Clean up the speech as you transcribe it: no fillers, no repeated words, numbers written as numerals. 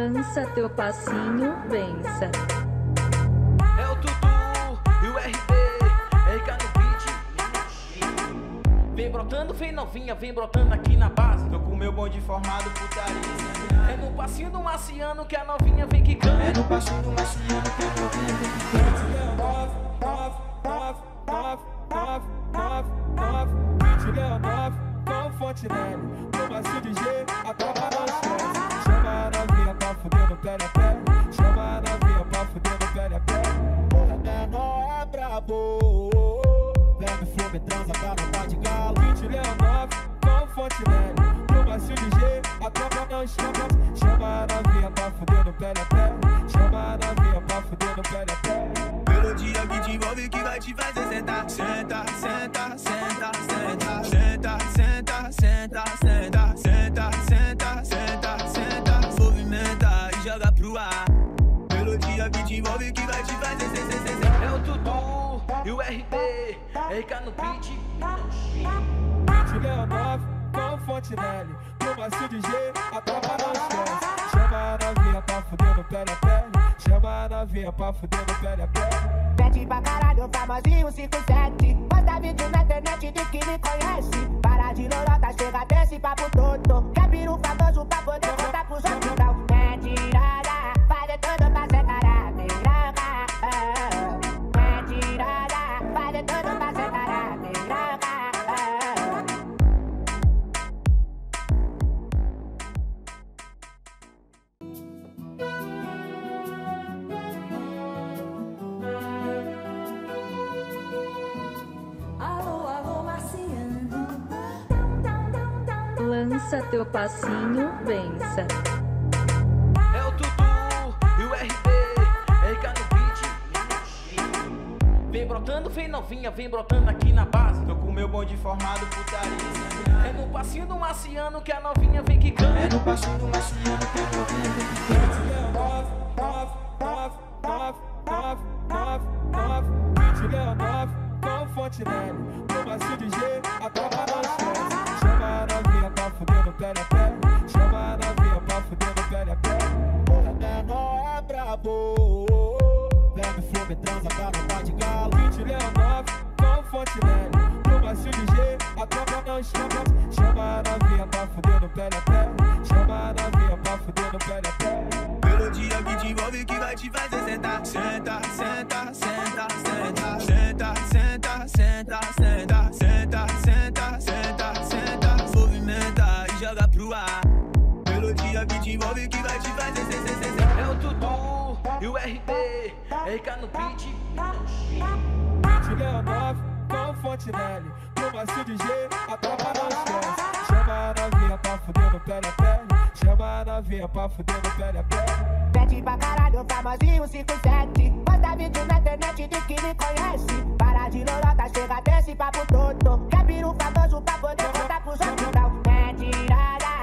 Lança teu passinho, bença. É o Tutu e o RD, RK no beat. Vem brotando, vem novinha, vem brotando aqui na base. Tô com o meu bonde formado, putaria. É no passinho do marciano que a novinha vem quicando. É no passinho do marciano que a novinha vem quicando. Com Fontenelle, no macio de G, a tropa não esquece. Chama a novinha pra fuder no pé a pé. Chama a novinha pra fuder no pé a pé. Porra, menor é brabo. Pega o flow, me transa pra não tá de galo. 29 com Fontenelle, no macio de G, a tropa não esquece. Chama a novinha pra fuder no pé a pé. Chama a novinha pra fuder no pé a pé. Melodia que te envolve que vai te fazer sentar. Senta, senta, senta, senta. Senta, senta, senta, senta. Senta, senta, senta, senta. Movimenta e joga pro ar. Melodia que te envolve que vai te fazer sentar. É o Tutu e o RD, RK no beat. 29 com Fontenelle, no macio de G, a tropa não esquece. Chama a novinha pra fuder no pé a pé. Chama a novinha pra fuder no pé a pé. Pede pra caralho, famosinho 57. Posta vídeo na internet de que me conhece. Para de lorota, chega desse papo todo. Quer vir um famoso pra poder contar pros outros. Não é tirada, fazer tudo pra ser cara piranha. É tirada, fazer tudo pra ser cara piranha. Lança teu passinho, bença. É o Tutu e o RD, RK no beat. Vem brotando, vem novinha, vem brotando aqui na base. Tô com o meu bonde formado, putaria. É no passinho do marciano que a novinha vem quicando. É no passinho do marciano que a novinha vem quicando. 29 com Fontenelle, no macio de G, a tropa não esquece. Chama a novinha pra fuder no pé a pé. Chama a novinha pra fuder no pé a pé. Porra, menor é brabo. Pega o flow, me transa pra não tá de galo. 29 com Fontenelle, no macio de G, a tropa não esquece. Chama a novinha pra fuder no pé a pé. Chama a novinha pra fuder no pé a pé. Melodia que te envolve que vai te fazer sentar. Senta, senta, senta, senta. Senta, senta, senta, senta. Senta, senta, senta, senta. Movimenta e joga pro ar. Melodia que te envolve que vai te fazer sentar. É o Tutu e o RD, RK no beat. 29 com Fontenelle, no macio de G, a tropa não esquece. Chama a novinha pra fuder no pé a pé. Chama a novinha pra fuder no pé a pé. Pede pra caralho, famosinho 57. Posta vídeo na internet de que me conhece. Para de lorota, chega desse papo todo. Quer vir um famoso pra poder contar pros outros. Não é tirada,